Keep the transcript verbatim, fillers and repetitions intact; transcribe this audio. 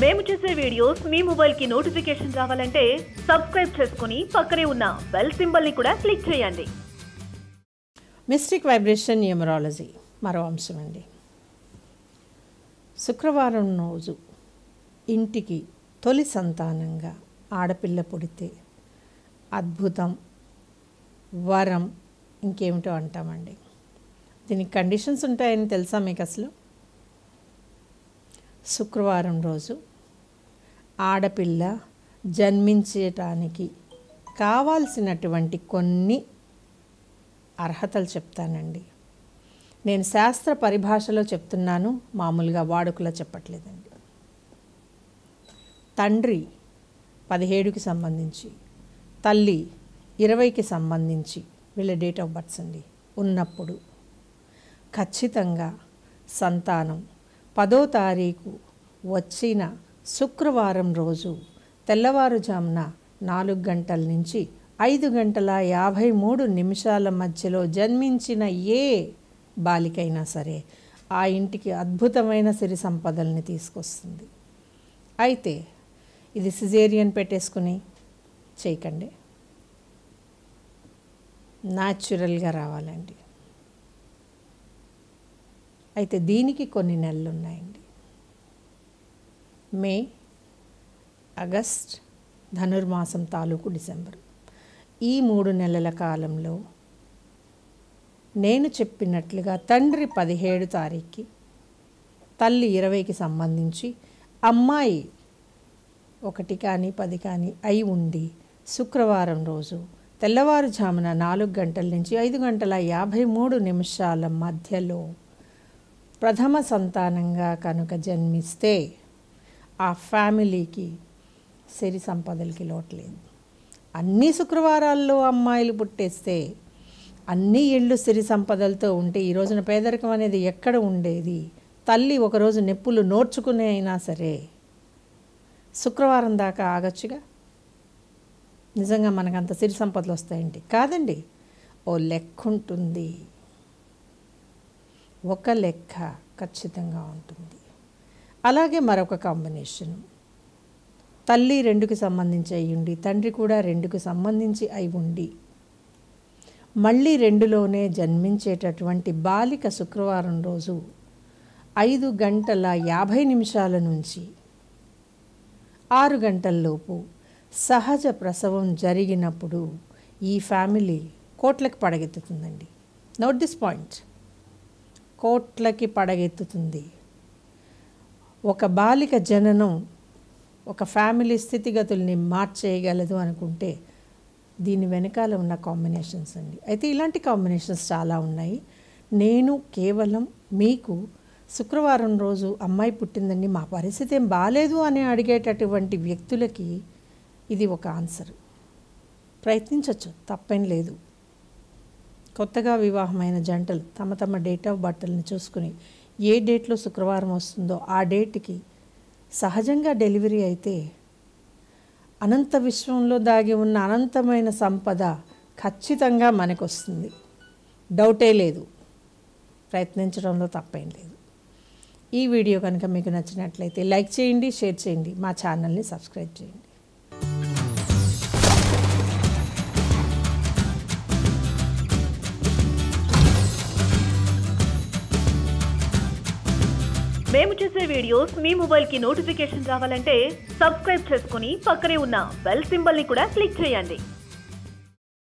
మేము చేసే వీడియోస్ మీ మొబైల్ కి నోటిఫికేషన్ రావాలంటే సబ్స్క్రైబ్ చేసుకుని పక్కనే ఉన్న బెల్ సింబల్ ని కూడా క్లిక్ చేయండి. మిస్టిక్ వైబ్రేషన్ న్యూమరాలజీ మరో అంశం అండి. శుక్రవారం రోజు ఇంటికి తొలి సంతానంగా ఆడపిల్ల పుడితే అద్భుతం, వరం, ఇంకేమిటో అంటామండి. దీనికి కండిషన్స్ ఉంటాయని తెలుసా మీకు? అసలు శుక్రవారం రోజు ఆడపిల్ల జన్మించటానికి కావాల్సినటువంటి కొన్ని అర్హతలు చెప్తానండి. నేను శాస్త్ర పరిభాషలో చెప్తున్నాను, మామూలుగా వాడుకలో చెప్పట్లేదండి. తండ్రి పదిహేడుకి సంబంధించి, తల్లి ఇరవైకి సంబంధించి వీళ్ళ డేట్ ఆఫ్ బర్త్స్ అండి ఉన్నప్పుడు ఖచ్చితంగా సంతానం పదో తారీఖు వచ్చిన శుక్రవారం రోజు తెల్లవారుజామున నాలుగు గంటల నుంచి ఐదు గంటల యాభై మూడు నిమిషాల మధ్యలో జన్మించిన ఏ బాలికైనా సరే ఆ ఇంటికి అద్భుతమైన సిరి సంపదల్ని తీసుకొస్తుంది. అయితే ఇది సిజేరియన్ పెట్టేసుకుని చేయకండి, న్యాచురల్గా రావాలండి. అయితే దీనికి కొన్ని నెలలు ఉన్నాయండి. మే, ఆగస్ట్, ధనుర్మాసం తాలూకు డిసెంబర్, ఈ మూడు నెలల కాలంలో నేను చెప్పినట్లుగా తండ్రి పదిహేడు తారీఖుకి, తల్లి ఇరవైకి సంబంధించి అమ్మాయి ఒకటి కానీ పది కానీ అయి ఉండి శుక్రవారం రోజు తెల్లవారుజామున నాలుగు గంటల నుంచి ఐదు గంటల యాభై మూడు నిమిషాల మధ్యలో ప్రథమ సంతానంగా కనుక జన్మిస్తే ఆ ఫ్యామిలీకి సిరి సంపదలకి లోట్లేదు. అన్ని శుక్రవారాల్లో అమ్మాయిలు పుట్టేస్తే అన్ని ఇళ్ళు సిరి సంపదలతో ఉంటే ఈ రోజున పేదరికం అనేది ఎక్కడ ఉండేది? తల్లి ఒకరోజు నొప్పులు నోర్చుకునే అయినా సరే శుక్రవారం దాకా ఆగచ్చుగా. నిజంగా మనకు అంత సిరి సంపదలు వస్తాయండి? కాదండి, ఓ లెక్క ఉంటుంది, ఒక లెక్క ఖచ్చితంగా ఉంటుంది. అలాగే మరొక కాంబినేషన్, తల్లి రెండుకి సంబంధించి అయి ఉండి తండ్రి కూడా రెండుకి సంబంధించి అయి ఉండి మళ్ళీ రెండులోనే జన్మించేటటువంటి బాలిక శుక్రవారం రోజు ఐదు గంటల యాభై నిమిషాల నుంచి ఆరు గంటల్లోపు సహజ ప్రసవం జరిగినప్పుడు ఈ ఫ్యామిలీ కోట్లకి పడగెత్తుతుందండి. నోట్ దిస్ పాయింట్, కోట్లకి పడగెత్తుతుంది. ఒక బాలిక జననం ఒక ఫ్యామిలీ స్థితిగతుల్ని మార్చేయగలదు అనుకుంటే దీని వెనకాల ఉన్న కాంబినేషన్స్ అండి. అయితే ఇలాంటి కాంబినేషన్స్ చాలా ఉన్నాయి. నేను కేవలం మీకు శుక్రవారం రోజు అమ్మాయి పుట్టిందండి, మా పరిస్థితి ఏం బాగాలేదు అని అడిగేటటువంటి వ్యక్తులకి ఇది ఒక ఆన్సర్. ప్రయత్నించవచ్చు, తప్పేం లేదు. కొత్తగా వివాహమైన జంటలు తమ తమ డేట్ ఆఫ్ బర్త్ని చూసుకుని ఏ డేట్లో శుక్రవారం వస్తుందో ఆ డేట్కి సహజంగా డెలివరీ అయితే అనంత విశ్వంలో దాగి ఉన్న అనంతమైన సంపద ఖచ్చితంగా మనకు వస్తుంది. డౌటే లేదు, ప్రయత్నించడంలో తప్పేం లేదు. ఈ వీడియో కనుక మీకు నచ్చినట్లయితే లైక్ చేయండి, షేర్ చేయండి, మా ఛానల్ని సబ్స్క్రైబ్ చేయండి. మేము చేసే వీడియోస్ మీ మొబైల్ కి నోటిఫికేషన్ రావాలంటే సబ్స్క్రైబ్ చేసుకుని పక్కనే ఉన్న బెల్ సింబల్ ని కూడా క్లిక్ చేయండి.